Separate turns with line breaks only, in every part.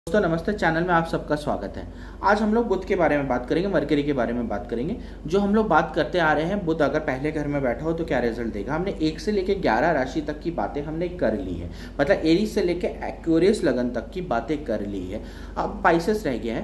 दोस्तों नमस्ते, चैनल में आप सबका स्वागत है। आज हम लोग बुध के बारे में बात करेंगे, मरकरी के बारे में बात करेंगे। जो हम लोग बात करते आ रहे हैं, बुध अगर पहले घर में बैठा हो तो क्या रिजल्ट देगा। हमने 1 से लेकर 11 राशि तक की बातें हमने कर ली है, मतलब एरीज से लेकर एक्वेरियस लगन तक की बातें कर ली है। अब पाइसेस रह गया है।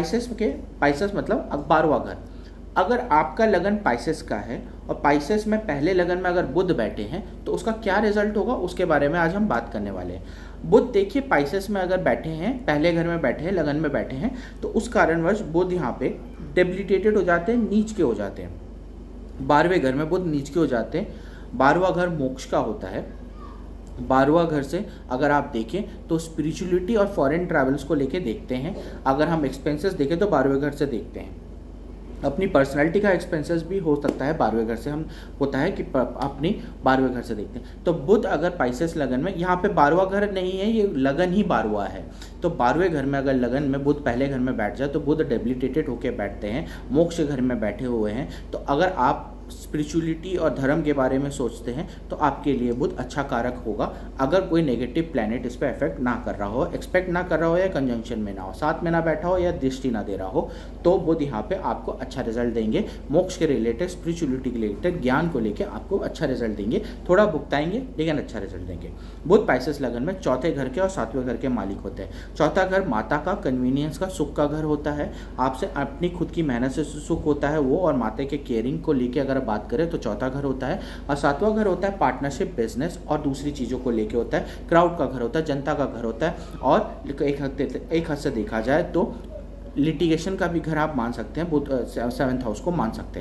पाइसेस मतलब 12वां घर। अगर आपका लगन पाइसेस का है और पाइसेस में पहले लगन में अगर बुध बैठे हैं तो उसका क्या रिजल्ट होगा, उसके बारे में आज हम बात करने वाले हैं। बुध देखिए पाइसेस में अगर बैठे हैं, पहले घर में बैठे हैं, लगन में बैठे हैं, तो उस कारणवश बुध यहाँ पे डेबिलिटेटेड हो जाते हैं, नीच के हो जाते हैं। 12वें घर में बुध नीच के हो जाते हैं। 12वां घर मोक्ष का होता है। 12वां घर से अगर आप देखें तो स्पिरिचुअलिटी और फॉरेन ट्रैवल्स को लेके देखते हैं। अगर हम एक्सपेंसेस देखें तो 12वें घर से देखते हैं। अपनी पर्सनैलिटी का एक्सपेंसेस भी हो सकता है 12वें घर से, हम होता है कि अपनी 12वें घर से देखते हैं। तो बुध अगर पाइसेस लगन में, यहाँ पे 12वां घर नहीं है, ये लगन ही 12वां है। तो 12वें घर में अगर लगन में बुध पहले घर में बैठ जाए तो बुध डेबिलिटेटेड होकर बैठते हैं, मोक्ष घर में बैठे हुए हैं। तो अगर आप स्पिरिचुअलिटी और धर्म के बारे में सोचते हैं तो आपके लिए बुध अच्छा कारक होगा। अगर कोई नेगेटिव प्लैनेट इस पर इफेक्ट ना कर रहा हो, एक्सपेक्ट ना कर रहा हो, या कंजंक्शन में ना हो, साथ में ना बैठा हो, या दृष्टि ना दे रहा हो, तो बुध यहाँ पे आपको अच्छा रिजल्ट देंगे। मोक्ष के रिलेटेड, स्पिरिचुअलिटी के रिलेटेड, ज्ञान को लेकर आपको अच्छा रिजल्ट देंगे। थोड़ा भुगताएंगे लेकिन अच्छा रिजल्ट देंगे। बुध पाइसेस लगन में चौथे घर के और 7वें घर के मालिक होते हैं। चौथा घर माता का, कन्वीनियंस का, सुख का घर होता है। आपसे अपनी खुद की मेहनत से सुख होता है वो, और माता के केयरिंग को लेकर अगर बात करें तो चौथा घर होता है। और 7वां घर होता है पार्टनरशिप, बिजनेस और दूसरी चीज़ों को लेके होता है। क्राउड का घर होता है, जनता का घर होता है। और एक हद से देखा जाए तो लिटिगेशन का भी घर आप मान सकते हैं, 7th हाउस को मान सकते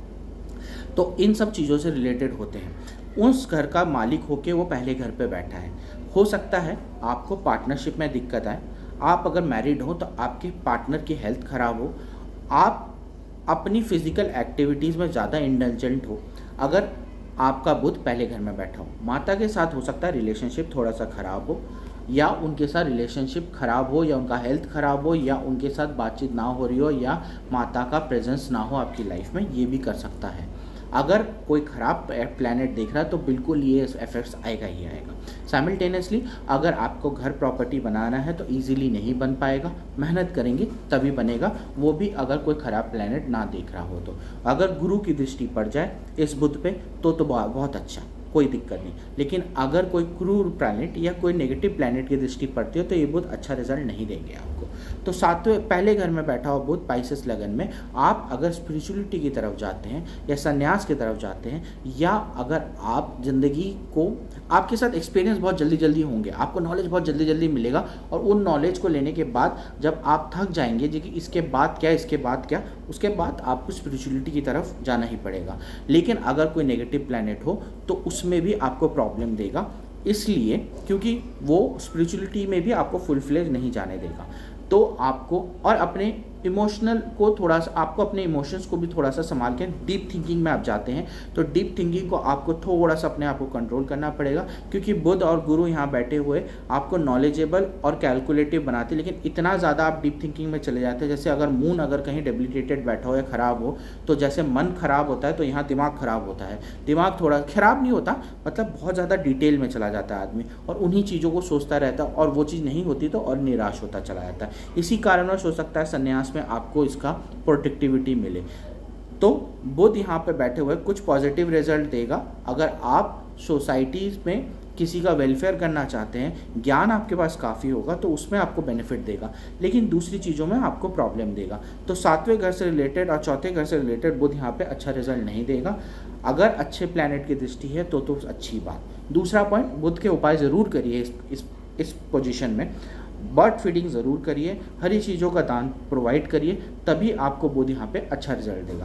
हैं। तो इन सब चीज़ों से रिलेटेड होते हैं। उस घर का मालिक होके वो पहले घर पे बैठा है। हो सकता है आपको पार्टनरशिप में दिक्कत आए। आप अगर मैरिड हो तो आपके पार्टनर की हेल्थ खराब हो, आप अपनी फिजिकल एक्टिविटीज़ में ज़्यादा इंडल्जेंट हो। अगर आपका बुध पहले घर में बैठा हो, माता के साथ हो सकता है रिलेशनशिप थोड़ा सा खराब हो, या उनके साथ रिलेशनशिप खराब हो, या उनका हेल्थ खराब हो, या उनके साथ बातचीत ना हो रही हो, या माता का प्रेजेंस ना हो आपकी लाइफ में, ये भी कर सकता है। अगर कोई ख़राब प्लैनेट देख रहा है तो बिल्कुल ये इफेक्ट्स आएगा ही आएगा। साइमल्टेनियसली अगर आपको घर प्रॉपर्टी बनाना है तो इजीली नहीं बन पाएगा, मेहनत करेंगे तभी बनेगा, वो भी अगर कोई ख़राब प्लैनेट ना देख रहा हो तो। अगर गुरु की दृष्टि पड़ जाए इस बुध पे तो बहुत अच्छा, कोई दिक्कत नहीं। लेकिन अगर कोई क्रूर प्लैनेट या कोई नेगेटिव प्लैनेट की दृष्टि पड़ती हो तो ये बुध अच्छा रिजल्ट नहीं देंगे आपको। तो 7वें पहले घर में बैठा हुआ बुध पाइसेस लगन में, आप अगर स्पिरिचुअलिटी की तरफ जाते हैं या संन्यास की तरफ जाते हैं, या अगर आप ज़िंदगी को, आपके साथ एक्सपीरियंस बहुत जल्दी जल्दी होंगे, आपको नॉलेज बहुत जल्दी जल्दी मिलेगा, और उन नॉलेज को लेने के बाद जब आप थक जाएंगे कि इसके बाद क्या, इसके बाद क्या, उसके बाद आपको स्पिरिचुअलिटी की तरफ जाना ही पड़ेगा। लेकिन अगर कोई नेगेटिव प्लैनेट हो तो उसमें भी आपको प्रॉब्लम देगा, इसलिए क्योंकि वो स्पिरिचुअलिटी में भी आपको फुल फ्लेज नहीं जाने देगा। तो आपको और अपने इमोशनल को थोड़ा सा, आपको अपने इमोशंस को भी थोड़ा सा संभाल के, डीप थिंकिंग में आप जाते हैं तो डीप थिंकिंग को आपको थोड़ा सा अपने आप को कंट्रोल करना पड़ेगा, क्योंकि बुध और गुरु यहाँ बैठे हुए आपको नॉलेजेबल और कैलकुलेटिव बनाते हैं। लेकिन इतना ज़्यादा आप डीप थिंकिंग में चले जाते हैं, जैसे अगर मून अगर कहीं डेबिलिटेटेड बैठा हो या ख़राब हो, तो जैसे मन खराब होता है तो यहाँ दिमाग खराब होता है। दिमाग थोड़ा खराब नहीं होता, मतलब बहुत ज़्यादा डिटेल में चला जाता है आदमी, और उन्हीं चीज़ों को सोचता रहता है, और वो चीज़ नहीं होती तो और निराश होता चला जाता है। इसी कारणवश हो सकता है संन्यास में आपको इसका प्रोटेक्टिविटी मिले। तो बुध यहाँ पे बैठे हुए कुछ पॉजिटिव रिजल्ट देगा। अगर आप सोसाइटीज़ में किसी का वेलफेयर करना चाहते हैं, ज्ञान आपके पास काफ़ी होगा तो उसमें आपको बेनिफिट देगा, लेकिन दूसरी चीज़ों में आपको प्रॉब्लम देगा। तो 7वें घर से रिलेटेड और चौथे घर से रिलेटेड बुध यहाँ पे अच्छा रिजल्ट नहीं देगा। अगर अच्छे प्लैनेट की दृष्टि है तो अच्छी बात। दूसरा पॉइंट, बुध के उपाय ज़रूर करिए इस पोजीशन में। बर्ड फीडिंग ज़रूर करिए, हरी चीज़ों का दान प्रोवाइड करिए, तभी आपको बुध यहाँ पे अच्छा रिजल्ट देगा।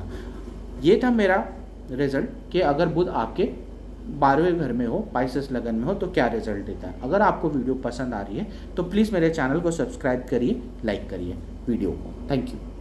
ये था मेरा रिजल्ट कि अगर बुध आपके 12वें घर में हो, पाइसेस लगन में हो, तो क्या रिजल्ट देता है। अगर आपको वीडियो पसंद आ रही है तो प्लीज़ मेरे चैनल को सब्सक्राइब करिए, लाइक करिए वीडियो को। Thank you.